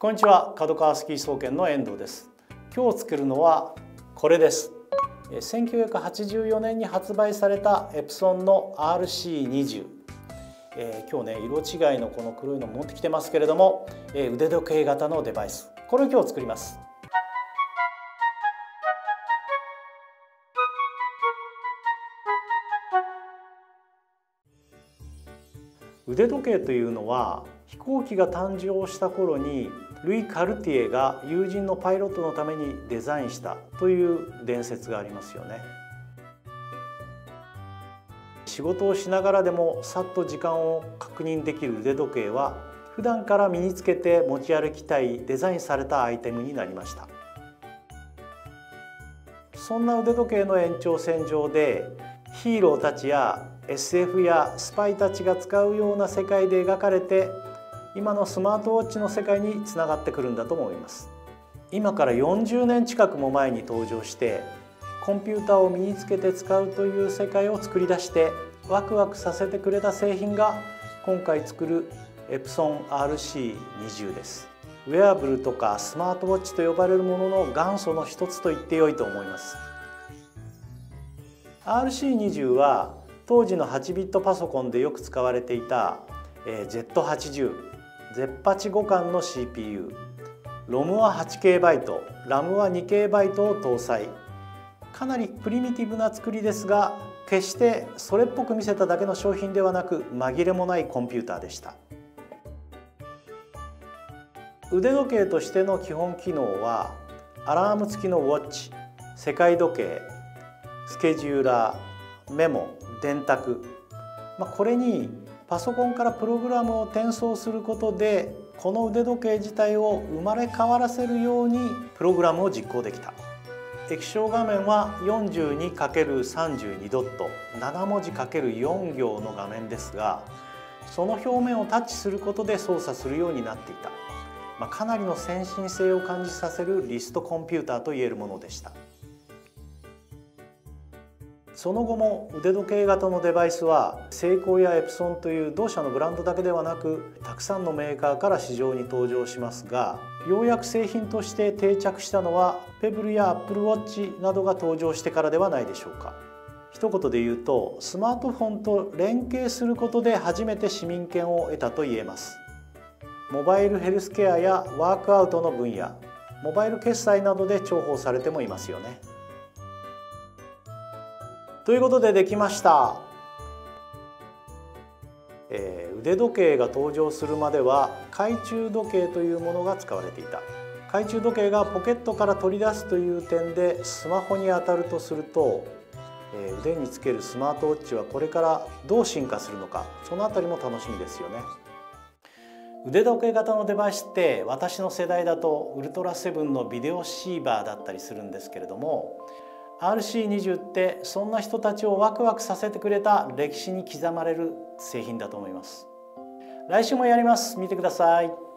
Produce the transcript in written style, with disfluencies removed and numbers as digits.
こんにちは、角川スキー総研の遠藤です。今日作るのはこれです。1984年に発売されたエプソンの RC20。今日ね、色違いのこの黒いの持ってきてますけれども、腕時計型のデバイス。これを今日作ります。腕時計というのは飛行機が誕生した頃にルイ・カルティエが友人のパイロットのためにデザインしたという伝説がありますよね。仕事をしながらでもさっと時間を確認できる腕時計は普段から身につけて持ち歩きたいデザインされたアイテムになりました。そんな腕時計の延長線上でヒーローたちや SF やスパイたちが使うような世界で描かれて今のスマートウォッチの世界につながってくるんだと思います。今から40年近くも前に登場してコンピューターを身につけて使うという世界を作り出してワクワクさせてくれた製品が今回作るエプソン RC20 です。ウェアブルとかスマートウォッチと呼ばれるものの元祖の一つと言ってよいと思います。RC20 は当時の8ビットパソコンでよく使われていた Z80、Z8 互換の CPU、ROM は 8KB バイト、RAM は 2KB バイトを搭載。かなりプリミティブな作りですが、決してそれっぽく見せただけの商品ではなく紛れもないコンピューターでした。腕時計としての基本機能はアラーム付きのウォッチ、世界時計、スケジューラー、メモ、電卓、これにパソコンからプログラムを転送することでこの腕時計自体を生まれ変わらせるようにプログラムを実行できた。液晶画面は 42×32 ドット、7文字 ×4 行の画面ですが、その表面をタッチすることで操作するようになっていた。かなりの先進性を感じさせるリストコンピューターといえるものでした。その後も腕時計型のデバイスはセイコーやエプソンという同社のブランドだけではなくたくさんのメーカーから市場に登場しますが、ようやく製品として定着したのはペブルやアップルウォッチなどが登場してからではないでしょうか。一言で言うとスマートフォンと連携することで初めて市民権を得たと言えます。モバイルヘルスケアやワークアウトの分野、モバイル決済などで重宝されてもいますよね。ということでできました。腕時計が登場するまでは懐中時計というものが使われていた。懐中時計がポケットから取り出すという点でスマホに当たるとすると、腕につけるスマートウォッチはこれからどう進化するのか、そのあたりも楽しみですよね。腕時計型のデバイスって私の世代だとウルトラセブンのビデオシーバーだったりするんですけれども、RC20 ってそんな人たちをワクワクさせてくれた歴史に刻まれる製品だと思います。来週もやります。見てください。